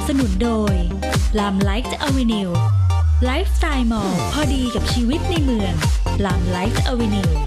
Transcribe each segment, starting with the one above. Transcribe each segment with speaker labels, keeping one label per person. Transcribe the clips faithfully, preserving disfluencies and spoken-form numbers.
Speaker 1: สนุนโดยลามไลฟ์อเวนิวไลฟ์สไตล์มอลพอดีกับชีวิตในเมืองลามไลฟ์อเวนิว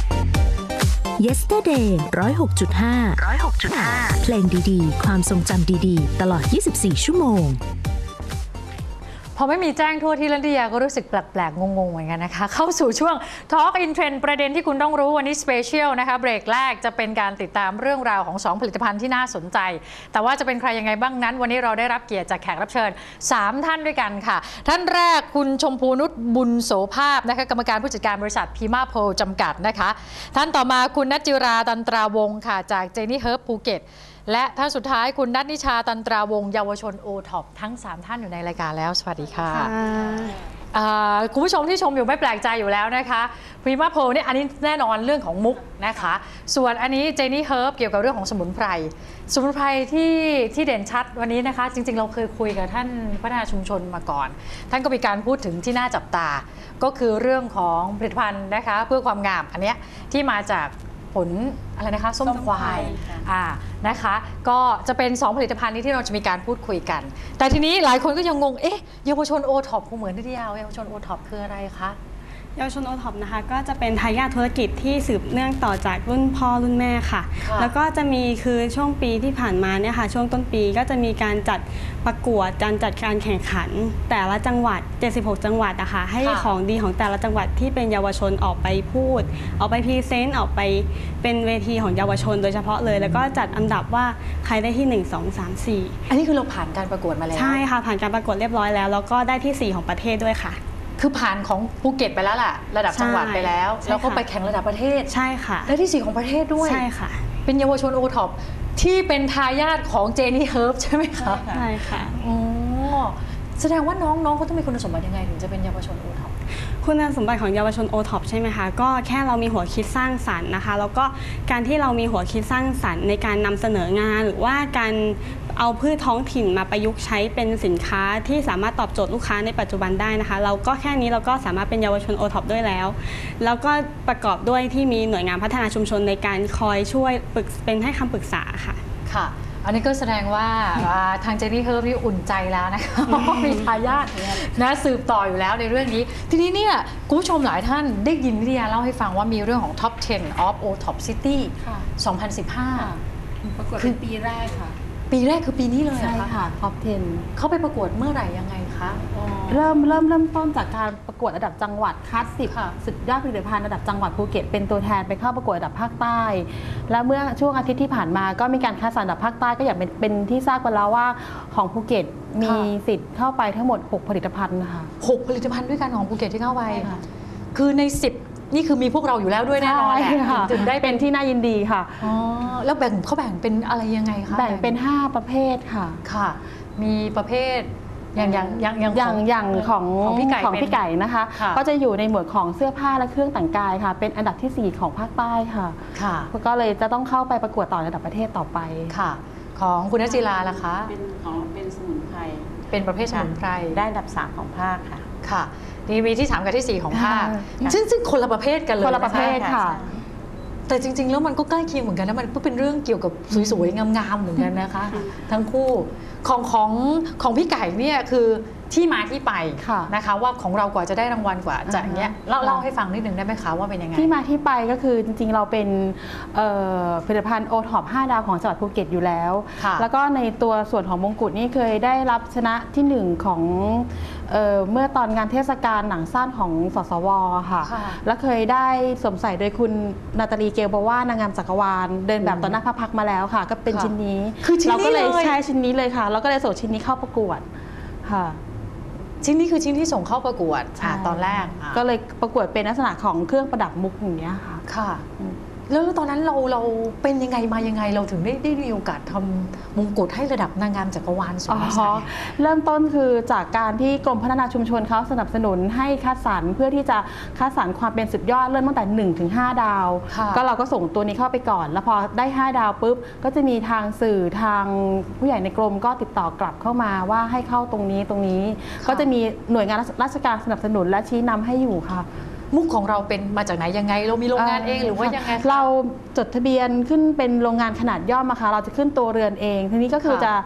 Speaker 1: Yesterday หนึ่งศูนย์หกจุดห้า หนึ่งศูนย์หกจุดห้า เพลงดีๆความทรงจำดีๆตลอดยี่สิบสี่ชั่วโมง
Speaker 2: พอไม่มีแจ้งทั่วที่ลันทิยาก็รู้สึกแปลกๆงงๆเหมือนกันนะคะเข้าสู่ช่วง Talk in Trend ประเด็นที่คุณต้องรู้วันนี้สเปเชียลนะคะเบรกแรกจะเป็นการติดตามเรื่องราวของสองผลิตภัณฑ์ที่น่าสนใจแต่ว่าจะเป็นใครยังไงบ้างนั้นวันนี้เราได้รับเกียรติจากแขกรับเชิญสามท่านด้วยกันค่ะท่านแรกคุณชมพูนุชบุญโสภาพนะคะกรรมการผู้จัดการบริษัทพีมาโพลจำกัดนะคะท่านต่อมาคุณนัทจิราตันตราวงศ์ค่ะจากเจนี่เฮิร์บภูเก็ตและท่านสุดท้ายคุณนัทนิชาตันตราวงศ์เยาวชนโอท็อปทั้งสามท่านอยู่ในรายการแล้วสวัสดีค่ะคุณผู้ชมที่ชมอยู่ไม่แปลกใจอยู่แล้วนะคะพรีมาโพลเนี่ยอันนี้แน่นอนเรื่องของมุกนะคะส่วนอันนี้เจนี่เฮิร์บเกี่ยวกับเรื่องของสมุนไพรสมุนไพรที่ที่เด่นชัดวันนี้นะคะจริงๆเราเคยคุยกับท่านพัฒนาชุมชนมาก่อนท่านก็มีการพูดถึงที่น่าจับตาก็คือเรื่องของผลิตภัณฑ์นะคะเพื่อความงามอันเนี้ยที่มาจากผลอะไรนะคะส้มควายอ่านะคะก็จะเป็นสองผลิตภัณฑ์นี้ที่เราจะมีการพูดคุยกันแต่ทีนี้หลายคนก็ยังงงเอ๊ะเยาวชนโอท็อปคงเหมือนที่ยาวเยาวชนโอท็อปคืออะไรคะ
Speaker 3: เยาวชนโอท็อปนะคะก็จะเป็นทายาทธุรกิจที่สืบเนื่องต่อจากรุ่นพ่อรุ่นแม่ค่ะแล้วก็จะมีคือช่วงปีที่ผ่านมาเนี่ยค่ะช่วงต้นปีก็จะมีการจัดประกวดการจัดการแข่งขันแต่ละจังหวัดเจ็ดสิบหกจังหวัดนะคะให้ของดีของแต่ละจังหวัดที่เป็นเยาวชนออกไปพูดออกไปพรีเซนต์ออกไปเป็นเวทีของเยาวชนโดยเฉพาะเลยแล้วก็จัดอันดับว่าใครได้ที่หนึ่ง สอง สาม สี่
Speaker 2: อันนี้คือเราผ่านการประกวดมาแล้ว
Speaker 3: ใช่ค่ะผ่านการประกวดเรียบร้อยแล้วแล้วก็ได้ที่สี่ของประเทศด้วยค่ะ
Speaker 2: คือผ่านของภูเก็ตไปแล้วล่ะระดับจังหวัดไปแล้วแล้วก็ไปแข่งระดับประเทศ
Speaker 3: ใช่ค่ะ
Speaker 2: และที่สี่ของประเทศด้วย
Speaker 3: ใช่ค่ะ
Speaker 2: เป็นเยาวชนโอท็อปที่เป็นทายาทของเจนี่เฮิร์บใช่ไหมคะ
Speaker 3: ใช่ค่ะ
Speaker 2: อ๋อแสดงว่าน้องๆเขาต้องมีคุณสมบัติยังไงถึงจะเป็นเยาวชนโอท็อป
Speaker 3: คุณสมบัติของเยาวชนโอท็อปใช่ไหมคะก็แค่เรามีหัวคิดสร้างสรรค์นะคะแล้วก็การที่เรามีหัวคิดสร้างสรรค์ในการนำเสนองานหรือว่าการเอาพืชท้องถิ่นมาประยุกต์ใช้เป็นสินค้าที่สามารถตอบโจทย์ลูกค้าในปัจจุบันได้นะคะเราก็แค่นี้เราก็สามารถเป็นเยาวชนโอท็อปด้วยแล้วแล้วก็ประกอบด้วยที่มีหน่วยงานพัฒนาชุมชนในการคอยช่วยปรึกเป็นให้คำปรึกษาค่ะ
Speaker 2: ค่ะอันนี้ก็แสดงว่าทางเจนี่เฮิร์บนี่อุ่นใจแล้วนะคะมีทายาทนะสืบต่ออยู่แล้วในเรื่องนี้ทีนี้เนี่ยคุณผู้ชมหลายท่านได้ยินวิทยาเล่าให้ฟังว่ามีเรื่องของ Top สิบ of O Top City สองพันสิบห้า
Speaker 4: ประกวดเป็นปีแรกค่ะ
Speaker 2: ปีแรกคือปีนี้เลย
Speaker 4: ใช่ค่ะ Top สิบ
Speaker 2: เขาไปประกวดเมื่อไหร่ยังไงคะ
Speaker 4: เริ่มเริ่มเริ่มต้นจากการประกวดระดับจังหวัดคัดสิบสุดยอดผลิตภัณฑ์ระดับจังหวัดภูเก็ตเป็นตัวแทนไปเข้าประกวดระดับภาคใต้และเมื่อช่วงอาทิตย์ที่ผ่านมาก็มีการคัดสรรระดับภาคใต้ก็อย่างเป็นเป็นที่ทราบกันแล้วว่าของภูเก็ตมีสิทธิ์เข้าไปทั้งหมดหกผลิตภัณฑ์ค่ะ
Speaker 2: หกผลิตภัณฑ์ด้วยกันของภูเก็ตที่เข้าไปคือในสิบนี่คือมีพวกเราอยู่แล้วด้วยแน่นอนแหละ
Speaker 4: ถึงได้เป็นที่น่ายินดีค่ะ
Speaker 2: อ๋อแล้วแบ่งเขาแบ่งเป็นอะไรยังไงคะ
Speaker 4: แบ่งเป็นห้าประเภทค่ะ
Speaker 2: ค่ะมีประเภทอย่างอย่างอย่าง
Speaker 4: อย่างอย่างของของพี่ไก่ของพี่ไก่นะคะก็จะอยู่ในหมวดของเสื้อผ้าและเครื่องแต่งกายค่ะเป็นอันดับที่สี่ของภาคใต้ค่ะ
Speaker 2: ค่ะ
Speaker 4: ก็เลยจะต้องเข้าไปประกวดต่อระดับประเทศต่อไป
Speaker 2: ค่ะของคุณนัทจิราล่ะคะ
Speaker 5: เป็นของเป็นสมุนไพร
Speaker 2: เป็นประเภทสมุนไพร
Speaker 5: ได้อันดับสามของภาคค่ะ
Speaker 2: ค่ะนี่มีที่สามกับที่สี่ของภาคซึ่งซึ่งคนละประเภทกันเลย
Speaker 4: คนละประเภทค่ะ
Speaker 2: แต่จริงๆแล้วมันก็ใกล้เคียงเหมือนกันนะมันก็เป็นเรื่องเกี่ยวกับสวยๆงามๆเหมือนกันนะคะทั้งคู่ของของของพี่ไก่เนี่ยคือที่มาที่ไปนะคะว่าของเรากว่าจะได้รางวัลกว่าจะอย่างเงี้ยเล่าเล่าให้ฟังนิดนึงได้ไหมคะว่าเป็นยังไง
Speaker 4: ที่มาที่ไปก็คือจริงๆเราเป็นผลิตภัณฑ์โอท็อปห้าดาวของจังหวัดภูเก็ตอยู่แล้วแล้วก็ในตัวส่วนของมงกุฎนี่เคยได้รับชนะที่หนึ่งของเอ่อเมื่อตอนงานเทศกาลหนังสั้นของสสวค่ะและเคยได้สวมใส่โดยคุณนาตาลีเกลบาว่านางงามจักรวาลเดินแบบต่อหน้าพระพักมาแล้วค่ะก็เป็นชิ้นนี้เราก็เลยใช้ชิ้นนี้เลยค่ะเราก็เลยส่งชิ้นนี้เข้าประกวดค่ะ
Speaker 2: ชิ้นนี้คือชิ้นที่ส่งเข้าประกวดตอนแรก
Speaker 4: ก็เลยประกวดเป็นลักษณะของเครื่องประดับมุกอย่างเงี้ยค่ะ
Speaker 2: ค่ะแล้วตอนนั้นเราเราเป็นยังไงมายังไงเราถึงได้ได้มีโอกาสทำมงกุฎให้ระดับนางงามจักรวาลสวมใส่
Speaker 4: เริ่มต้นคือจากการที่กรมพัฒนาชุมชนเขาสนับสนุนให้คัดสรรเพื่อที่จะคัดสรรความเป็นสุดยอดเริ่มตั้งแต่หนึ่งถึงห้าดาวก็เราก็ส่งตัวนี้เข้าไปก่อนแล้วพอได้ห้าดาวปุ๊บก็จะมีทางสื่อทางผู้ใหญ่ในกรมก็ติดต่อกลับเข้ามาว่าให้เข้าตรงนี้ตรงนี้ก็จะมีหน่วยงานราชการสนับสนุนและชี้นำให้อยู่ค่ะ
Speaker 2: มุกของเราเป็นมาจากไหนยังไงเรามีโรงงานเองหรือว่ายังไง
Speaker 4: เราจดทะเบียนขึ้นเป็นโรงงานขนาดย่อมนะคะเราจะขึ้นตัวเรือนเองทีนี้ก็คือจะ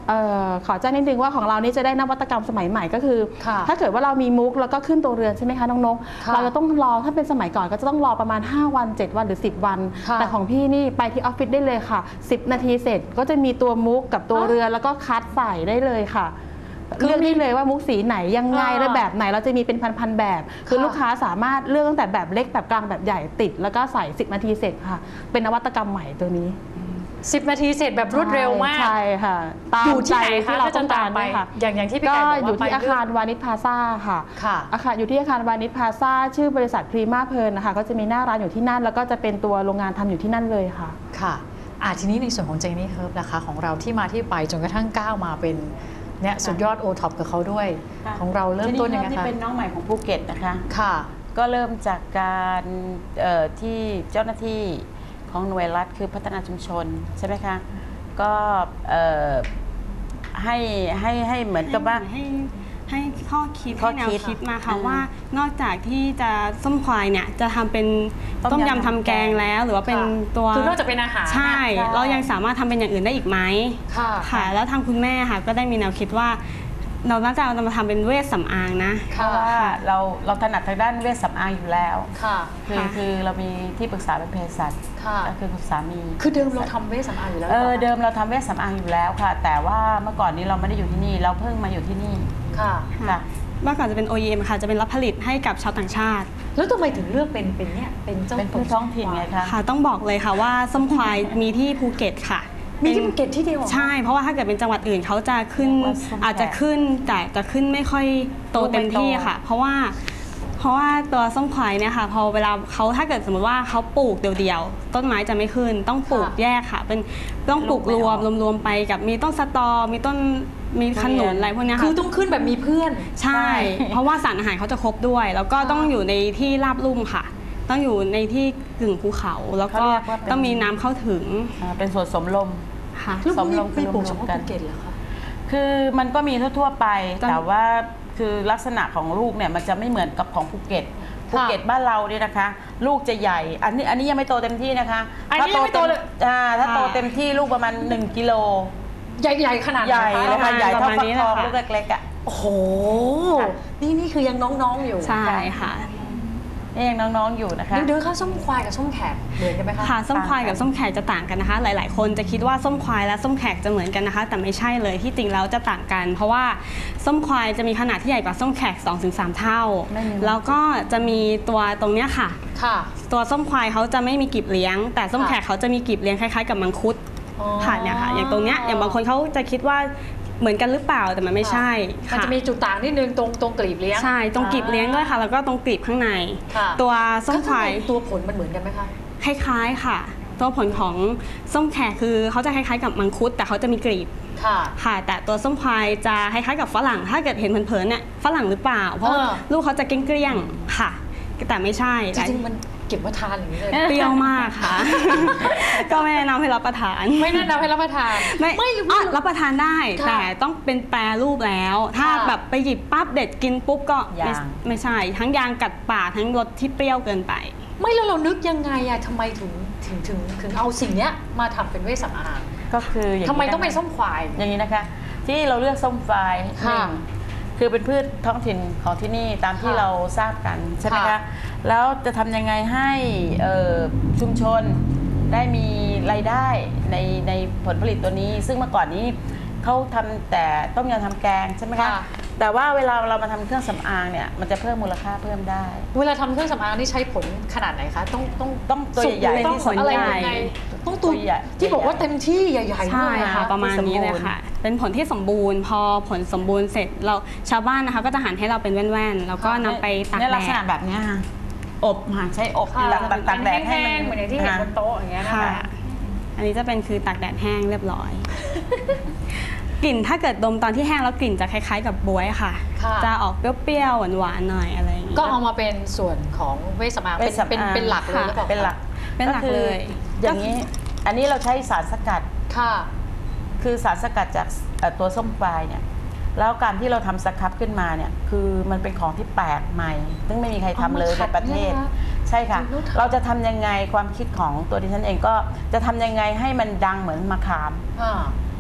Speaker 4: เอ่อขอแจ้งนิดนึงว่าของเรานี่จะได้นวัตกรรมสมัยใหม่ก็คือ
Speaker 2: ค่ะ
Speaker 4: ถ้าเกิดว่าเรามีมุกแล้วก็ขึ้นตัวเรือนใช่ไหมคะน้องนก
Speaker 2: ค่ะ
Speaker 4: เราจะต้องรอถ้าเป็นสมัยก่อนก็จะต้องรอประมาณห้าวันเจ็ดวันหรือสิบวัน
Speaker 2: ค่ะ
Speaker 4: แต่ของพี่นี่ไปที่ออฟฟิศได้เลยค่ะสิบนาทีเสร็จก็จะมีตัวมุกกับตัวเรือนแล้วก็คัดใส่ได้เลยค่ะ
Speaker 2: คือ
Speaker 4: เลือกได้เลยว่ามุกสีไหนยังไง
Speaker 2: อ่า
Speaker 4: และแบบไหนเราจะมีเป็นพันๆแบบ คือ
Speaker 2: ค่ะ
Speaker 4: ลูกค้าสามารถเลือกตั้งแต่แบบเล็กแบบกลางแบบใหญ่ติด แล้วก็ใส่สิบนาทีเสร็จค่ะ เป็นนวัตกรรมใหม่ตัวนี้
Speaker 2: สิบนาทีเสร็จแบบรวดเร็วมาก
Speaker 4: ใช่ค่ะตาม
Speaker 2: อยู่ที่
Speaker 4: ใจ
Speaker 2: ไหนคะ
Speaker 4: ที่เรา
Speaker 2: ถ้าจะ
Speaker 4: ต้องการ
Speaker 2: ตามไป
Speaker 4: ด้วยค่ะ
Speaker 2: อย่างอย่างที่พี่
Speaker 4: ก็
Speaker 2: ไก่บอกว่า
Speaker 4: อยู่ที่
Speaker 2: ไป
Speaker 4: อาคารวานิชพลาซ่าค่ะ
Speaker 2: ค่ะ
Speaker 4: อาคารอยู่ที่อาคารวานิชพลาซ่าชื่อบริษัทพรีมาเพลินนะคะก็จะมีหน้าร้านอยู่ที่นั่น แล้วก็จะเป็นตัวโรงงานทำอยู่ที่นั่นเลยค่ะ
Speaker 2: ค่ะอ่ะทีนี้ในส่วนของเจนี่เฮิร์บนะคะของเราที่มาที่ไปจนกระทั่งก้าวมาเป็นเนี่ยสุดยอดโอท็อปกับเขาด้วย
Speaker 5: ค่ะ
Speaker 2: ของเราเริ่มต้นยังไง
Speaker 5: ที่
Speaker 2: คะ
Speaker 5: เป็นน้องใหม่ของภูเก็ตนะคะ
Speaker 2: ค่ะ
Speaker 5: ก็เริ่มจากการเอ่อที่เจ้าหน้าที่ของหน่วยรัฐคือพัฒนาชุมชนใช่ไหมคะก็เอ่อให้ให้ให้เหมือนกับว่า
Speaker 3: ให้ให้ข้อคิด
Speaker 5: ข้อ
Speaker 3: ให้แนว
Speaker 5: คิด
Speaker 3: คิดมาค่ะ
Speaker 5: อ่า
Speaker 3: ว่านอกจากที่จะส้มควายเนี่ยจะทำเป็น
Speaker 5: ต้
Speaker 3: ต้
Speaker 5: ม
Speaker 3: ม
Speaker 5: ยำ
Speaker 3: ยำทำแกงแล้ว หรือว่าเป็น
Speaker 2: ค่ะ
Speaker 3: ตัว
Speaker 2: คือนอกจากเป็นอาหาร
Speaker 3: ใช่
Speaker 5: ใช่
Speaker 3: เรายังสามารถทำเป็นอย่างอื่นได้อีกไหม
Speaker 2: ค่ะ
Speaker 3: ค่ะ แล้วทางคุณแม่ค่ะก็ได้มีแนวคิดว่า เราน่าจะเอามาทำเป็นเวชสำอางนะ
Speaker 5: เพราะว่าเราเราถนัดทางด้านเวชสำอางอยู่แล้ว
Speaker 2: ค่ะ
Speaker 5: คือ
Speaker 3: ค่ะ
Speaker 5: คือเรามีที่ปรึกษาเป็นเภสัช
Speaker 2: ค่ะ
Speaker 5: ก็คือคุณสามี
Speaker 2: คือเดิมเราทำเวชสำอางอยู่แล้ว
Speaker 5: เออ
Speaker 2: หรือปล่า
Speaker 5: เดิมเราทำเวชสำอางอยู่แล้วค่ะ แต่ว่าเมื่อก่อนนี้เราไม่ได้อยู่ที่นี่เราเพิ่งมาอยู่ที่นี่
Speaker 2: ค่ะ
Speaker 5: ค่ะ
Speaker 3: เมื่อก่อนจะเป็น โอ อี เอ็ม ค่ะจะเป็นรับผลิตให้กับชาวต่างชาติ
Speaker 2: แล้วทำไมถึงเลือกเป็นเป็นเนี่ยเป็นเจ้า
Speaker 5: เป็นพืชท้องถิ่นไงคะ
Speaker 3: ค่ะต้องบอกเลยค่ะว่าส้มควายมีที่ภูเก็ตค่ะ
Speaker 2: มีที่ภูเก็ตที่เดียวเหรอ
Speaker 3: ใช่ เพราะว่าถ้าเกิดเป็นจังหวัดอื่นเขาจะขึ้น
Speaker 5: เรียกว่าส้มแขก
Speaker 3: อาจจะขึ้นแต่จะขึ้นไม่ค่อยโตเต็มที่ค่ะ เพราะว่าเพราะว่าตัวส้มควายเนี่ยค่ะพอเวลาเขาถ้าเกิดสมมติว่าเขาปลูกเดี่ยวๆต้นไม้จะไม่ขึ้น ต้องปลูก
Speaker 2: ค่ะ
Speaker 3: แยกค่ะ เป็นต้องปลูกรวมรวมๆไปกับมีต้นสตอมีต้นมีขนุนอะไรพวกเนี้ย
Speaker 2: คื
Speaker 3: ค่ะ
Speaker 2: อต้องขึ้นแบบมีเพื่อน
Speaker 3: ใช่ เพราะว่าสารอาหารเขาจะครบด้วย แล้วก็ต้องอยู่ในที่ราบลุ่มค่ะ ต้องอยู่ในที่กึ่งภูเขา แล้วก็
Speaker 5: เขาเรียกว่าเป็น
Speaker 3: ต้องมีน้ำเข้าถึง
Speaker 5: อ่าเป็นส่วนสมลม
Speaker 3: ค่ะ
Speaker 2: แล้ว
Speaker 5: สมลง
Speaker 2: ไม่ปลูก
Speaker 5: ร
Speaker 2: เฉ
Speaker 5: วม
Speaker 2: พาะ
Speaker 5: ๆกัน
Speaker 2: ภูเก็ตเหรอคะ
Speaker 5: คือมันก็มีทั่วๆไป
Speaker 3: ตอน
Speaker 5: แต่ว่าคือลักษณะของลูกเนี่ยมันจะไม่เหมือนกับของภูเก็ตภูเก็ตบ้านเราเนี่ยนะคะ ลูกจะใหญ่ อันนี้อันนี้ยังไม่โตเต็มที่นะคะ
Speaker 2: อันนี้ยังไม่โตเลย
Speaker 5: อ่าถ้าโต
Speaker 3: ค่ะ
Speaker 5: เต็มที่ลูกประมาณหนึ่งกิโล
Speaker 2: ใหญ่ๆขนาดไน
Speaker 5: ใหญ่
Speaker 2: คะ
Speaker 5: เลยค่ะใหญ่เท่า
Speaker 3: ประมาณ
Speaker 5: ฟัก
Speaker 3: นี้
Speaker 5: ทอง
Speaker 3: เลยค่ะ
Speaker 5: ลูกเล็กๆอ่ะ
Speaker 2: โอ้โห
Speaker 5: ค่ะ
Speaker 2: นี่นี่คือยังน้องๆอยู่
Speaker 3: ใช่ค่ะ
Speaker 5: นี่ยังน้องๆอยู่นะคะ
Speaker 2: เดี๋ยวๆค่ะส้มควายกับส้มแขกเหมือนกันไหมคะ
Speaker 3: ค่ะส้มควาย
Speaker 5: ต่างกัน
Speaker 3: กับส้มแขกจะต่างกันนะคะ หลาย ๆ คนจะคิดว่าส้มควายและส้มแขกจะเหมือนกันนะคะ แต่ไม่ใช่เลยที่จริงแล้วจะต่างกัน เพราะว่าส้มควายจะมีขนาดที่ใหญ่กว่าส้มแขก สองถึงสาม เท่า
Speaker 5: ไม่มี
Speaker 3: แล้วก็จะมีตัวตรงเนี้ยค่ะ
Speaker 2: ค่ะ
Speaker 3: ตัวส้มควายเขาจะไม่มีกลีบเลี้ยง แต่ส้ม
Speaker 2: ค่ะ
Speaker 3: แขกเขาจะมีกลีบเลี้ยงคล้าย ๆ กับมังคุด
Speaker 2: อ๋อ
Speaker 3: ค่ะเนี่ยค่ะ อย่างตรงเนี้ยอย่างบางคนเขาจะคิดว่าเหมือนกันหรือเปล่าแต่มันไม่ใช่
Speaker 2: มัน
Speaker 3: ค่ะ
Speaker 2: จะมีจุดต่างนิดนึงตรงตรงกลีบเลี้ยง
Speaker 3: ใช่ตรงกลีบเลี้ยงด้วยค่ะ แล้วก็ตรงกลีบข้างใน
Speaker 2: ค่ะ
Speaker 3: ตัวส้มควาย
Speaker 2: ข้งในตัวผลมันเหมือนกันไหมคะ
Speaker 3: คล้ายๆค่ะ ตัวผลของส้มแขกคือเขาจะคล้ายๆกับมังคุด แต่เขาจะมีกลีบ
Speaker 2: ค่ะ
Speaker 3: ค่ะ แต่ตัวส้มควายจะคล้ายๆกับฝรั่ง ถ้าเกิดเห็นเผินๆเนี่ยฝรั่งหรือเปล่า เพราะว่า
Speaker 2: เออ
Speaker 3: ลูกเขาจะเกลี้ยงๆค่ะ แต่ไม่ใช่
Speaker 2: จริงๆมันเก็บมาทานอย่างนี้เลย
Speaker 3: เปรี้ยวมากค่ะ ก็ไม่แนะนำให้รับประทาน
Speaker 2: ไม่แนะนำให้รับประทาน
Speaker 3: ไม่
Speaker 2: ไม่
Speaker 3: อ่ะรับประทานได้
Speaker 2: ค่ะ
Speaker 3: แต่ต้องเป็นแปรรูปแล้ว ถ้า
Speaker 2: ค่ะ
Speaker 3: แบบไปหยิบปั๊บเด็ดกินปุ๊บก็ไม่
Speaker 5: ยาง
Speaker 3: ไม่ใช่ ทั้งยางกัดปากทั้งรสที่เปรี้ยวเกินไป
Speaker 2: ไม่แล้วเรานึกยังไงอะทำไมถึงถึงถึงถึงเอาสิ่งเนี้ยมาทำเป็นเวชสำอาง
Speaker 5: ก็คืออย่างนี้
Speaker 2: ทำไมต้อง
Speaker 5: ะคะ
Speaker 2: เป็นส้มควาย
Speaker 5: อย่างนี้นะคะ ที่เราเลือกส้มไฟ
Speaker 2: ค่ะ
Speaker 5: หนึ่งคือเป็นพืชท้องถิ่นของที่นี่ตามที่
Speaker 2: ค่ะ
Speaker 5: เราทราบกันใช่ไหม
Speaker 2: ค่ะ
Speaker 5: คะแล้วจะทำยังไงให้เอ่อชุมชนได้มีรายได้ในในผลผลิตตัวนี้ ซึ่งเมื่อก่อนนี้เขาทำแต่ต้มยำทำแกงใช่ไหมคะ
Speaker 2: ค่ะ
Speaker 5: แต่ว่าเวลาเรามาทำเครื่องสำอางเนี่ยมันจะเพิ่มมูลค่าเพิ่มได้
Speaker 2: เวลาทำเครื่องสำอางนี่ใช้ผลขนาดไหนคะ ต้องต้อง
Speaker 5: ต้องตัวใหญ่ๆ
Speaker 2: ต้อง
Speaker 5: ที่สุด
Speaker 2: อะไร
Speaker 3: ใหญ่
Speaker 2: ยังไงต้องตัว
Speaker 5: ตัวใหญ่
Speaker 2: ที่บอกว่าเต็มที่ใหญ่ๆ
Speaker 3: ใช่
Speaker 2: ด้วยน
Speaker 3: ค่ะประมาณนี้เลยค่ะ เป็นผลที่สมบูรณ์ พอผลสมบูรณ์เสร็จเราชาวบ้านนะคะก็จะหั่นให้เราเป็นแว่นๆแล้วก็นำไปตาก
Speaker 5: เนี่ย
Speaker 3: แด
Speaker 5: ลักษณะ
Speaker 3: ด
Speaker 5: แบบเนี้ยค่ะอบค่ะใช้อบ
Speaker 2: ค่ะ
Speaker 5: ตากตากตากแดดให้
Speaker 2: แห้งๆเหมือนอย่างที่เห็นบนโต๊ะอย่างเงี้ยนะ
Speaker 3: ค่ะ
Speaker 2: คะ
Speaker 3: อันนี้จะเป็นคือตากแดดแห้งเรียบร้อย กลิ่นถ้าเกิดดมตอนที่แห้งแล้วกลิ่นจะคล้ายๆกับบวยค่ะ
Speaker 2: ค่ะ
Speaker 3: จะออกเปรี้ยวๆหวานๆหน่อยอะไรอย่างงี้
Speaker 2: ก็เอามาเป็นส่วนของเวชสำอางเป็น
Speaker 5: เวชสำอาง
Speaker 2: เป็นเป็นหลักเลยหรือเปล่า
Speaker 5: เป็นหลัก
Speaker 3: เป็นหลักเลย
Speaker 5: คืออย่างนี้อันนี้เราใช้สารสกัด
Speaker 2: ค่ะ
Speaker 5: คือสารสกัดจากเอ่อตัวส้มปลายเนี่ยแล้วการที่เราทำสครับขึ้นมาเนี่ยคือมันเป็นของที่แปลกใหม่ ซึ่งไม่มีใครทำเลย
Speaker 2: เอามาขั
Speaker 5: ใน
Speaker 2: ด
Speaker 5: ประเทศ
Speaker 2: เนี่ยนะ
Speaker 5: ใช่ค่ะ
Speaker 2: รู้ทัน
Speaker 5: เราจะทำยังไงความคิดของตัวดิฉันเองก็จะทำยังไงให้มันดังเหมือนมะขาม
Speaker 2: อ่า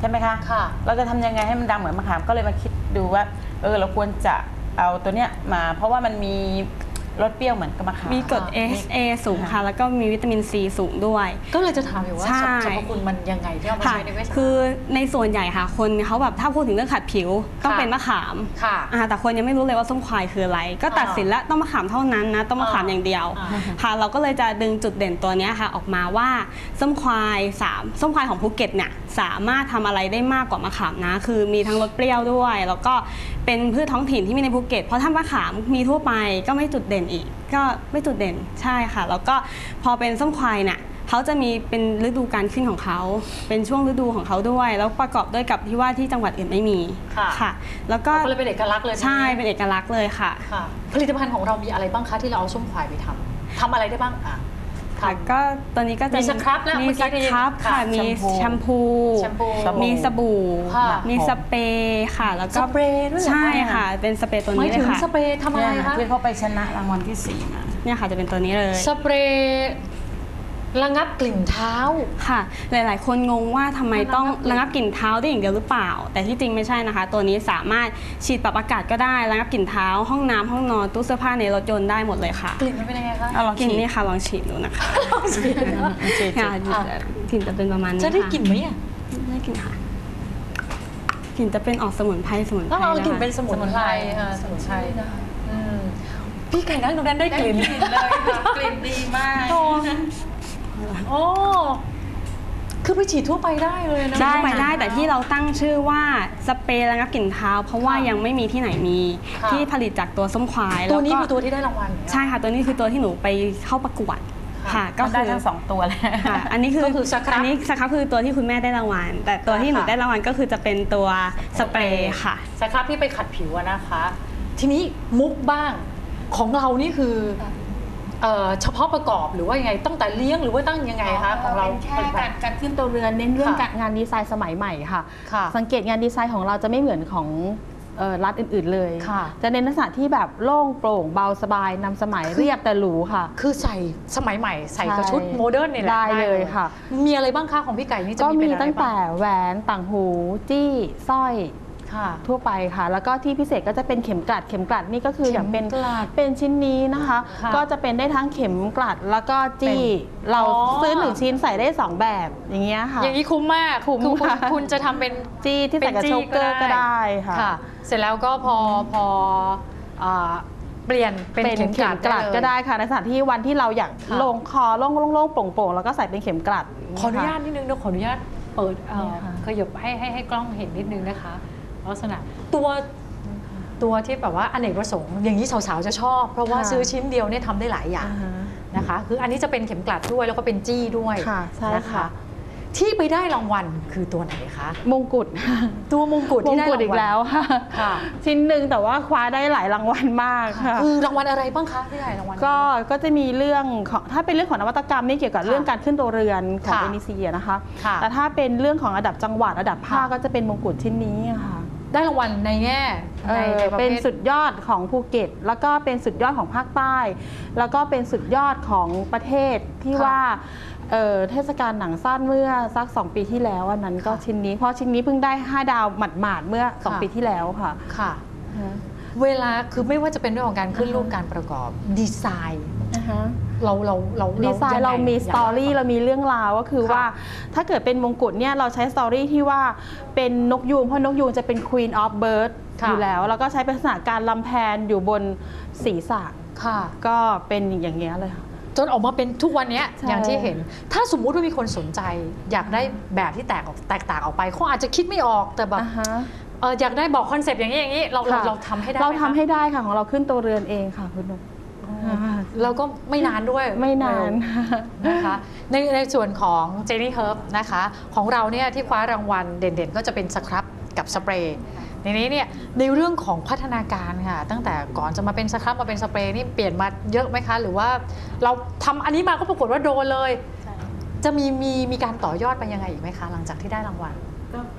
Speaker 5: ช่ไหมคะ
Speaker 2: ค่ะ
Speaker 5: เราจะทำยังไงให้มันดังเหมือนมะขามก็เลยมาคิดดูว่าเออเราควรจะเอาตัวเนี้ยมาเพราะว่ามันมีรสเปรี้ยวเหมือนกับมะขาม
Speaker 3: มีกรด เอ เอช เอ สูงค่ะ แล้วก็มีวิตามินซีสูงด้วย
Speaker 2: ก็เลยจะถามอยู่ว่า
Speaker 3: ใช่
Speaker 2: สรรพคุณมันยังไงที่เอามา
Speaker 3: ค่ะ
Speaker 2: ใช้ในเวชศาสตร์
Speaker 3: คือในส่วนใหญ่ค่ะคนเขาแบบถ้าพูดถึงเรื่องขัดผิวต้อง
Speaker 2: ค่ะ
Speaker 3: เป็นมะขาม
Speaker 2: ค่ะ
Speaker 3: อ่าแต่คนยังไม่รู้เลยว่าส้มควายคืออะไร ก็ตัดสินแล้วต้องมะขามเท่านั้นนะต้องมะขามอย่างเดียว
Speaker 2: อ่า
Speaker 3: ค่ะเราก็เลยจะดึงจุดเด่นตัวเนี้ยค่ะออกมาว่าส้มควายสามส้มควายของภูเก็ตเนี่ยสามารถทำอะไรได้มากกว่ามะขามนะ คือมีทั้งรสเปรี้ยวด้วย แล้วก็เป็นพืชท้องถิ่นที่มีในภูเก็ตเพราะถ้ามะขามมีทั่วไปก็ไม่จุดเด่นอีก ก็ไม่จุดเด่นใช่ค่ะ แล้วก็พอเป็นส้มควายเนี่ยเขาจะมีเป็นฤดูการขึ้นของเขาเป็นช่วงฤดูของเขาด้วย แล้วประกอบด้วยกับที่ว่าที่จังหวัดอื่นไม่มี
Speaker 2: ค่ะ
Speaker 3: ค่ะ แล้วก็
Speaker 2: ก็เลยเป็นเอกลักษณ์เลย
Speaker 3: ใช่เป็นเอกลักษณ์เลยค่ะ
Speaker 2: ค่ะ ผลิตภัณฑ์ของเรามีอะไรบ้างคะที่เราเอาส้มควายไปทำทำอะไรได้บ้างอ่ะ
Speaker 3: ค่ะก็ตอนนี้ก็จะ
Speaker 2: มีสครับแล้ว
Speaker 3: มี
Speaker 2: เมื่อ
Speaker 3: ส
Speaker 2: กี้ได้ยิน
Speaker 3: ครับค่ะ
Speaker 2: ค่ะ
Speaker 3: มีแชมพู
Speaker 2: แชมพู
Speaker 3: มีสบู่
Speaker 2: ค่ะ
Speaker 3: มีสเปรย์ค่ะ แล้วก็
Speaker 2: สเปรย์ด้วยเหรอ
Speaker 3: ใช่ค่ะ เป็นสเปรย์ตัว
Speaker 2: หมาย
Speaker 3: นี้เล
Speaker 2: ถึ
Speaker 3: ย
Speaker 2: ง
Speaker 3: ค่ะ
Speaker 2: สเปรย์ทำอะไร
Speaker 5: เนี่ย
Speaker 2: คะ
Speaker 5: ที่เขาไปชนะรางวัลที่สี่มา
Speaker 3: เนี่ยค่ะจะเป็นตัวนี้เลย
Speaker 2: สเปรย์ระงับกลิ่นเท้า
Speaker 3: ค่ะ หลาย ๆ คนงงว่าทำไมต้องระงับกลิ่นเท้าได้อย่างเดียวหรือเปล่า แต่ที่จริงไม่ใช่นะคะ ตัวนี้สามารถฉีดปรับอากาศก็ได้ระงับกลิ่นเท้าห้องน้ำห้องนอนตู้เสื้อผ้าในรถยนต์ได้หมดเลยค่ะ
Speaker 2: กลิ่นมันเป็นยังไงคะ
Speaker 5: เอาลอง
Speaker 3: กลิ่น
Speaker 5: ฉีด
Speaker 3: นี่ค่ะลองฉีดดูนะคะ
Speaker 5: ฉีด
Speaker 3: ค่ะ
Speaker 2: อ่ะ
Speaker 3: กลิ่นจะเป็นประมาณนี้
Speaker 2: จะได้
Speaker 3: ค่
Speaker 2: กลิ่นไหมอ่ะ
Speaker 3: ได้กลิ่นค่ะกลิ่นจะเป็นออกสมุนไพรสมุนไพร
Speaker 2: ต้องเอากลิ่น
Speaker 3: นะคะ
Speaker 2: เป็นสมุนไพรค่ะสมุนไพรอืมพี่ไก่นั่งตรงนั้นได้กลิ่น
Speaker 5: เลยค่ะกลิ่นดีมาก
Speaker 2: โอ้โอ้คือไปฉีดทั่วไปได้เลยนะ
Speaker 3: ได้ได้แต่ที่เราตั้งชื่อว่าสเปรย์ระงับกลิ่นเท้า เพราะว่า
Speaker 2: ค่ะ
Speaker 3: ยังไม่มีที่ไหนมี
Speaker 2: ค่ะ
Speaker 3: ที่ผลิตจากตัวส้มควาย
Speaker 2: ตัวนี้
Speaker 3: แล้
Speaker 2: คือตัวที่ได้รางวัลเหรอ
Speaker 3: ใช่ค่ะ ตัวนี้คือตัวที่หนูไปเข้าประกวดค่ะ ก็
Speaker 5: ก็
Speaker 3: คื
Speaker 5: ได้
Speaker 3: อ
Speaker 5: ทั้งสองตัวเลย
Speaker 3: ค่ะอันนี้คือ
Speaker 2: ก็คือสครับ
Speaker 3: อันนี้สครับคือตัวที่คุณแม่ได้รางวัล แต่ตัวที่หนู
Speaker 2: ค่ะ
Speaker 3: ได้รางวัลก็คือจะเป็นตัวสเปรย์ค่ะ
Speaker 2: สครับที่ไปขัดผิวอะนะคะ ทีนี้มุกบ้างของเรานี่คือเอ่อเฉพาะประกอบหรือว่ายังไงตั้งแต่เลี้ยงหรือว่าตั้งยังไงคะของเรา
Speaker 4: เป็นแค่การการขึ้นตัวเรือนเน้นเรื่อง
Speaker 2: ค่ะ
Speaker 4: การงานดีไซน์สมัยใหม่ค่ะ
Speaker 2: ค่ะ
Speaker 4: สังเกตงานดีไซน์ของเราจะไม่เหมือนของเอ่อรัฐอื่น ๆ เลย
Speaker 2: ค่ะ
Speaker 4: จะเน้นลักษณะที่แบบโล่งโปร่งเบาสบายนำสมัยเรียบแต่หรูค่ะ
Speaker 2: คือใส่สมัยใหม่ใส่กระ
Speaker 4: ใช่
Speaker 2: ชุดโมเดิร์นเนี่ยแหละ
Speaker 4: ได้เลยค่ะ
Speaker 2: มีอะไรบ้างคะของพี่ไก่นี่จะ
Speaker 4: ก็
Speaker 2: มี
Speaker 4: มี
Speaker 2: เป็นอะไร
Speaker 4: ตั้งแต่
Speaker 2: บ้าง
Speaker 4: แหวนต่างหู จี้สร้อย
Speaker 2: ค่ะ
Speaker 4: ทั่วไปค่ะ แล้วก็ที่พิเศษก็จะเป็นเข็มกลัดเข็มกลัดนี่ก็คืออย่างเป็น
Speaker 2: เข็มกลัด
Speaker 4: เป็นชิ้นนี้นะคะ
Speaker 2: ค่ะ
Speaker 4: ก็จะเป็นได้ทั้งเข็มกลัดแล้วก็จี้
Speaker 2: เป็น
Speaker 4: เรา
Speaker 2: อ๋อ
Speaker 4: ซื้อหนึ่งชิ้นใส่ได้สองแบบอย่างเงี้ยค่ะ
Speaker 2: อย่างนี้คุ้มมาก
Speaker 4: คุ้ม
Speaker 2: คือคุณ
Speaker 4: ค่ะ
Speaker 2: คุณจะทำเป็น
Speaker 4: จี้ที่ใส่กับ
Speaker 2: เป็นจี้
Speaker 4: โชกเกอร์
Speaker 2: ก็
Speaker 4: ก็
Speaker 2: ได้
Speaker 4: ได้ค่ะ
Speaker 2: ค่ะ เสร็จแล้วก็พอพออ่าเปลี่ยนเป็น
Speaker 4: เป็น
Speaker 2: เข็ม
Speaker 4: เข็มกลัดก็
Speaker 2: เลย
Speaker 4: ได้ค่ะในสถานที่วันที่เราอยาก
Speaker 2: ค่ะ
Speaker 4: ลงคอโล่งๆโปร่งๆแล้วก็ใส่เป็นเข็มกลัด
Speaker 2: ขออนุญาตนิดนึงนะขออนุญาตเปิดเอ่อ
Speaker 4: เนี่ยค่ะ
Speaker 2: ขยับให้ให้ให้กล้องเห็นนิดนึงนะคะลักษณะตัวตัวที่แบบว่าอเนกประสงค์อย่างนี้สาวๆจะชอบ เพราะว่าซื้อชิ้นเดียวเนี่ยทำได้หลายอย่าง
Speaker 4: อ่าฮะ
Speaker 2: นะคะ คืออันนี้จะเป็นเข็มกลัดด้วยแล้วก็เป็นจี้ด้วย
Speaker 4: ค่ะใช่
Speaker 2: น
Speaker 4: ค่ะ
Speaker 2: ที่ไปได้รางวัลคือตัวไหนคะ
Speaker 4: มงกุฎ
Speaker 2: ตัวมงกุฎ
Speaker 4: มง
Speaker 2: ที่ได้
Speaker 4: กุฎ
Speaker 2: ราง
Speaker 4: อีก
Speaker 2: วัล
Speaker 4: แล้วค่ะ
Speaker 2: ค่ะ
Speaker 4: ชิ้นหนึ่งแต่ว่าคว้าได้หลายรางวัลมากค่ะ
Speaker 2: คือรางวัลอะไรบ้างคะที่ได้รางวัล
Speaker 4: ก็ก็จะมีเรื่องของถ้าเป็นเรื่องของนวัตกรรมนี่เกี่ยวกับ
Speaker 2: ค่ะ
Speaker 4: เรื่องการขึ้นตัวเรือนของ
Speaker 2: ค่ะ
Speaker 4: เอ เอ็น อี ซี นะคะ
Speaker 2: ค่ะ
Speaker 4: แต่ถ้าเป็นเรื่องของระดับจังหวัดระดับภาค
Speaker 2: ค่ะ
Speaker 4: ก็จะเป็นมงกุฎชิ้นนี้ค่ะ
Speaker 2: ได้รางวัลในแง่
Speaker 4: เอ
Speaker 2: ใน
Speaker 4: อ
Speaker 2: ในประ
Speaker 4: เป็น
Speaker 2: เภท
Speaker 4: สุดยอดของภูเก็ต แล้วก็เป็นสุดยอดของภาคใต้ แล้วก็เป็นสุดยอดของประเทศที่
Speaker 2: ค่ะ
Speaker 4: ว่าเอ่อเทศกาลหนังสั้นเมื่อสักสองปีที่แล้วอันนั้นก็
Speaker 2: ค่ะ
Speaker 4: ชิ้นนี้เพราะชิ้นนี้เพิ่งได้ห้าดาวหมาดๆเมื่อสอง
Speaker 2: ค่ะ
Speaker 4: ปีที่แล้วค่ะ
Speaker 2: ค่ะ เวลาคือไม่ว่าจะเป็นเรื่องของการขึ้นรูปการประกอบดีไซน์ เราเราเรา
Speaker 4: ดีไซน์เรามีสตอรี่เรามีเรื่องราวก็คือ
Speaker 2: ค่ะ
Speaker 4: ว่าถ้าเกิดเป็นมงกุฎเนี่ยเราใช้สตอรี่ที่ว่าเป็นนกยูงเพราะนกยูงจะเป็น Queen of Bird
Speaker 2: ค่ะ
Speaker 4: อยู่แล้ว แล้วก็ใช้เป็นลักษณะการลำแพนอยู่บนศีรษะ
Speaker 2: ค่ะ
Speaker 4: ก็เป็นอย่างเงี้ยเลยค่ะ
Speaker 2: จนออกมาเป็นทุกวันเนี้ย
Speaker 4: ใช่
Speaker 2: อย่างที่เห็น ถ้าสมมุติว่ามีคนสนใจ อยากได้แบบที่แตกออกแตกต่างออกไปเขาอาจจะคิดไม่ออกแต่แบบ
Speaker 4: อ่าฮะ
Speaker 2: เอออยากได้บอกคอนเซปต์อย่างนี้อย่างนี้เราเรา
Speaker 4: ค่ะ
Speaker 2: เราทำให้ได้
Speaker 4: เรา
Speaker 2: ไหม
Speaker 4: ทำ
Speaker 2: คะ
Speaker 4: ให้ได้ค่ะของเราขึ้นตัวเรือนเองค่ะคุณนก
Speaker 2: แล้วก็ไม่นานด้วย
Speaker 4: ไม่นาน
Speaker 2: เร็วนะคะในในส่วนของเจนี่เฮิร์บนะคะของเราเนี่ยที่คว้ารางวัลเด่นๆ ก็จะเป็นสครับกับสเปรย์ในนี้เนี่ยในเรื่องของพัฒนาการค่ะตั้งแต่ก่อนจะมาเป็นสครับมาเป็นสเปรย์นี่เปลี่ยนมาเยอะไหมคะ หรือว่าเราทำอันนี้มาก็ปรากฏว่าโดนเลย จะมีมีมีการต่อยอดไปยังไงอีกไหมคะ หลังจากที่ได้รางวัล
Speaker 5: ก็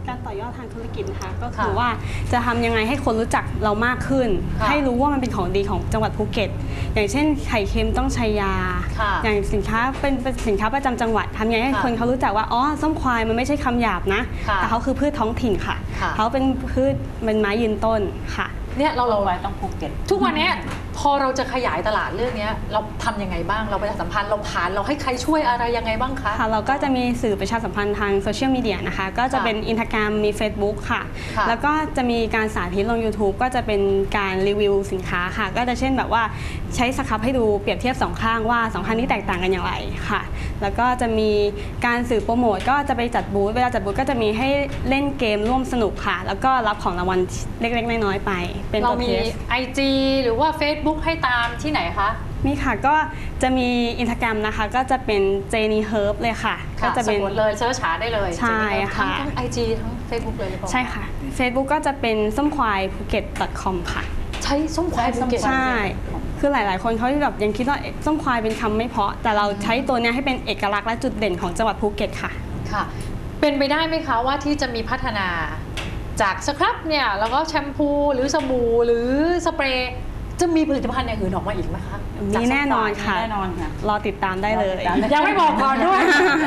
Speaker 3: การต่อยอดทางธุรกิจนะคะก็คือว่าจะทำยังไงให้คนรู้จักเรามากขึ้นให้รู้ว่ามันเป็นของดีของจังหวัดภูเก็ตอย่างเช่นไข่เค็มต้องใช้ยาอย่างสินค้าเป็นเป็นสินค้าประจำจังหวัดทำยังไงให้คนเขารู้จักว่าอ๋อส้มควายมันไม่ใช่คำหยาบนะแต่เขาคือพืชท้องถิ่นค่ะเขาเป็นพืชเป็นไม้ยืนต้นค่ะ
Speaker 2: เนี่ยเราเรา
Speaker 5: ไว้ต้องภูเก็ต
Speaker 2: ทุกวันนี้พอเราจะขยายตลาดเรื่องนี้เราทำยังไงบ้างเราประชาสัมพันธ์เราผ่านเราให้ใครช่วยอะไรยังไงบ้างคะ
Speaker 3: ค่ะเราก็จะมีสื่อประชาสัมพันธ์ทางโซเชียลมีเดียนะคะก็จะเป็นอินสตาแกรมมี Facebook ค่ะแล้วก็จะมีการสาธิตลง YouTube ก็จะเป็นการรีวิวสินค้าค่ะก็จะเช่นแบบว่าใช้สครับให้ดูเปรียบเทียบสองข้างว่าสองข้างนี้แตกต่างกันอย่างไรค่ะแล้วก็จะมีการสื่อโปรโมทก็จะไปจัดบูธเวลาจัดบูธก็จะมีให้เล่นเกมร่วมสนุกค่ะแล้วก็รับของรางวัลเล็กๆน้อยๆไปเป็นตัวเคส
Speaker 2: ไอ จี หรือว่า Facebook ให้ตามที่ไหนคะ
Speaker 3: มีค่ะก็จะมีอินสตาแกรมนะคะก็จะเป็น Jenny Herb เลยค่ะก็จะเป็น
Speaker 2: เลยเซิร์ชหาได้เลย
Speaker 3: ใช่ค่ะ
Speaker 2: ทั้ง ไอ จี ทั้ง Facebook เลยหรือเปล่า
Speaker 3: ใช่ค่ะ Facebook ก็จะเป็นส้มควายภูเก็ต .com ค่ะ
Speaker 2: ใช้ส้มควายภูเก็ต
Speaker 3: ใช่คือหลายๆคนเขาแบบยังคิดว่าส้มควายเป็นคำไม่เพาะแต่เราใช้ตัวนี้ให้เป็นเอกลักษณ์และจุดเด่นของจังหวัดภูเก็ตค่ะ
Speaker 2: ค่ะเป็นไปได้ไหมคะว่าที่จะมีพัฒนาจากสครับเนี่ยแล้วก็แชมพูหรือสบู่หรือสเปรย์จะมีผลิตภัณฑ์อย่างอื่นออกมาอีกไหมคะ
Speaker 3: มีแน่นอนค่ะ
Speaker 5: แน่นอนค่ะ
Speaker 3: รอติดตามได้เลย
Speaker 2: ยังไม่บอกก่อนด้วย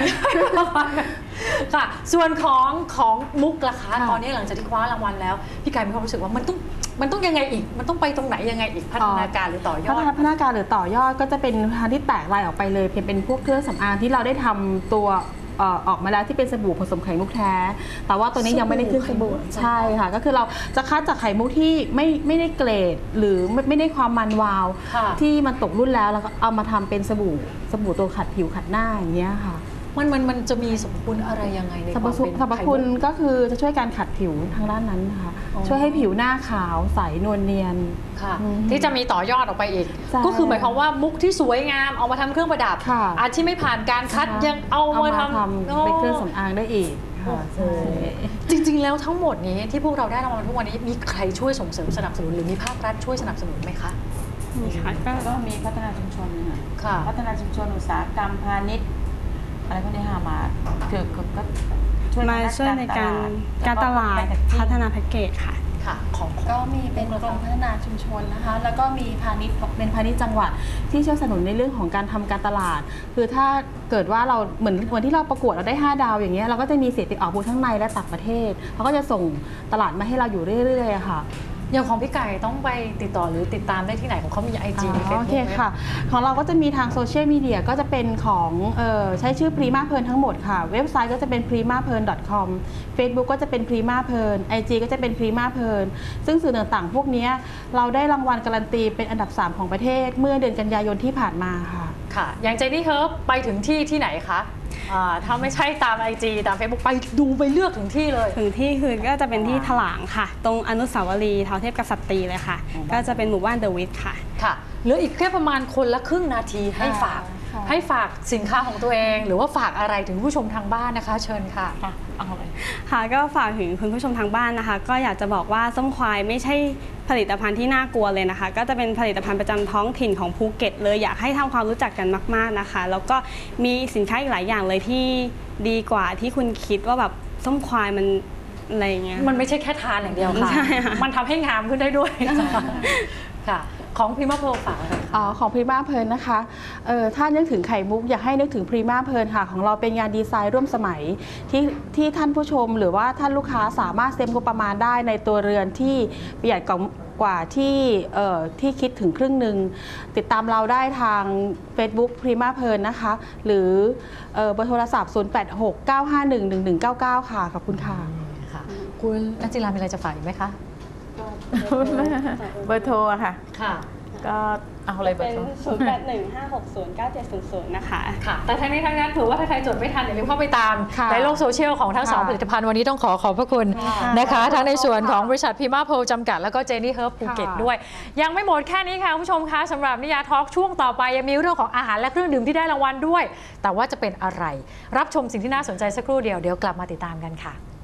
Speaker 2: ค่ะส่วนของของมุกล่ะคะตอนนี้หลังจากที่คว้ารางวัลแล้วพี่กายมีความรู้สึกว่ามันต้องมันต้องยังไงอีกมันต้องไปตรงไหนยังไงอีกพัฒนาการหรือต่อยอด
Speaker 4: พัฒนาการหรือต่อยอดก็จะเป็นทางที่แตกลายออกไปเลยเพียงเป็นพวกเครื่องสำอางที่เราได้ทำตัวออกมาแล้วที่เป็นสบู่ผสมไข่มุกแท้แต่ว่าตัวนี้ยังไม่ได้ขึ้นสบู่ใช่ค่ะก็คือเราจะคัดจากไข่มุกที่ไม่ไม่ได้เกรดหรือไม่ไม่ได้ความมันวาวที่มันตกรุ่นแล้วแล้วก็เอามาทำเป็นสบู่สบู่ตัวขัดผิวขัดหน้าอย่างเงี้ยค่ะ
Speaker 2: มันมันมันจะมีสรรพคุณอะไรยังไงในความเป็น
Speaker 4: สรรพคุณก็คือจะช่วยการขัดผิวทางด้านนั้นนะคะช่วยให้ผิวหน้าขาวใสนวลเนียน
Speaker 2: ค่ะที่จะมีต่อยอดออกไปอีกก็คือหมายความว่ามุกที่สวยงามเอามาทำเครื่องประดับอาจที่ไม่ผ่านการคัดยังเอามาท
Speaker 4: ำเป็นเครื่องสำอางได้อีก
Speaker 2: จริงๆแล้วทั้งหมดนี้ที่พวกเราได้รางวัลทุกวันนี้มีใครช่วยส่งเสริมสนับสนุนหรือมีภาครัฐช่วยสนับสนุนไหมคะ
Speaker 3: มีค่ะ
Speaker 5: ก็มีพัฒนาชุมชนค่ะพัฒนาชุมชนอุตสาหกรรมพาณิชย์อะไรพวกนี้หามาคือก็
Speaker 3: ช่วยมาช่วยในการการตลาดพัฒนาแพ็กเกจค่ะ
Speaker 2: ค่ะของ
Speaker 4: ก็มีเป็นกรมพัฒนาชุมชนนะคะแล้วก็มีพาณิชย์เป็นพาณิชย์จังหวัดที่ช่วยสนับสนุนในเรื่องของการทำการตลาดคือถ้าเกิดว่าเราเหมือนวันที่เราประกวดเราได้ห้าดาวอย่างเงี้ยเราก็จะมีสิทธิ์ออกบูธทั้งในและต่างประเทศเขาก็จะส่งตลาดมาให้เราอยู่เรื่อยๆค่ะ
Speaker 2: อย่างของพี่ไก่ต้องไปติดต่อหรือติดตามได้ที่ไหนของเขามี ไอ จี ใน Facebook
Speaker 4: โอเคค่ะของเราก็จะมีทางโซเชียลมีเดียก็จะเป็นของเอ่อใช้ชื่อ Prima Pearl ทั้งหมดค่ะเว็บไซต์ก็จะเป็น พรีมาเพร์ล ดอท คอม Facebook ก็จะเป็น Prima Pearl ไอ จี ก็จะเป็น Prima Pearl ซึ่งสื่อต่างๆพวกนี้เราได้รางวัลการันตีเป็นอันดับสามของประเทศเมื่อเดือนกันยายนที่ผ่านมาค่ะ
Speaker 2: ค่ะอย่างเจนนี่เฮิร์บไปถึงที่ที่ไหนคะถ้าไม่ใช่ตาม ไอ จี ตาม Facebook ไปดูไปเลือกถึงที่เลย
Speaker 3: ถึงที่คือก็จะเป็นที่ถลางค่ะตรงอนุสาวรีย์ท้าวเทพกษัตรีเลยค่ะก็จะเป็นหมู่บ้านเดอะวิทค่ะ
Speaker 2: ค่ะเหลืออีกแค่ประมาณคนละครึ่งนาทีให้ฝากให้ฝากสินค้าของตัวเองหรือว่าฝากอะไรถึงผู้ชมทางบ้านนะคะเชิญค่ะ
Speaker 3: เอาเลยค่ะก็ฝากถึงคุณผู้ชมทางบ้านนะคะก็อยากจะบอกว่าส้มควายไม่ใช่ผลิตภัณฑ์ที่น่ากลัวเลยนะคะก็จะเป็นผลิตภัณฑ์ประจำท้องถิ่นของภูเก็ตเลยอยากให้ทำความรู้จักกันมากๆนะคะแล้วก็มีสินค้าอีกหลายอย่างเลยที่ดีกว่าที่คุณคิดว่าแบบส้มควายมันอะไรเงี้ย
Speaker 2: มันไม่ใช่แค่ทานอย่างเดียวค่ะมันทำให้งามขึ้นได้ด้วยค่ะของพรีมาเพร์ลฝาก
Speaker 4: อ๋อของพรีมาเพร์ลนะคะเออถ้านึกถึงไข่มุกอยากให้นึกถึงพรีมาเพร์ลค่ะของเราเป็นงานดีไซน์ร่วมสมัยที่ที่ท่านผู้ชมหรือว่าท่านลูกค้าสามารถเซฟงบประมาณได้ในตัวเรือนที่ประหยัดกว่าที่เอ่อที่คิดถึงครึ่งหนึ่งติดตามเราได้ทาง Facebook พรีมาเพร์ลนะคะหรือเบอร์โทรศัพท์ศูนย์ แปด หก เก้า ห้า หนึ่ง หนึ่ง หนึ่ง เก้า เก้าค่ะขอบคุณค่ะ
Speaker 2: ค่ะคุณนัจจิรามีอะไรจะฝากอีกไหมคะ
Speaker 5: เบอร์โทรค่ะ
Speaker 2: ค่ะ
Speaker 5: ก็เอาอะไรเบอร์โทร
Speaker 3: ศูนย์ แปด หนึ่ง ห้า หก ศูนย์ เก้า เจ็ด ศูนย์ ศูนย์นะคะ
Speaker 2: ค่ะแต่ทั้งนี้ทั้งนั้นถือว่าถ้าใครจดไม่ทันอย่าลืมเข้าไปตามในโลกโซเชียลของทั้งสองผลิตภัณฑ์วันนี้ต้องขอขอบพระคุณนะคะทั้งในส่วนของบริษัทพรีมาเพร์ลจำกัดแล้วก็เจนี่เฮิร์บภูเก็ตด้วยยังไม่หมดแค่นี้ค่ะคุณผู้ชมคะสำหรับนิยาทอล์กช่วงต่อไปยังมีเรื่องของอาหารและเครื่องดื่มที่ได้รางวัลด้วยแต่ว่าจะเป็นอะไรรับชมสิ่งที่น่าสนใจสักครู่เดียวเดี๋ยวกลับมาติดตามกันค่ะ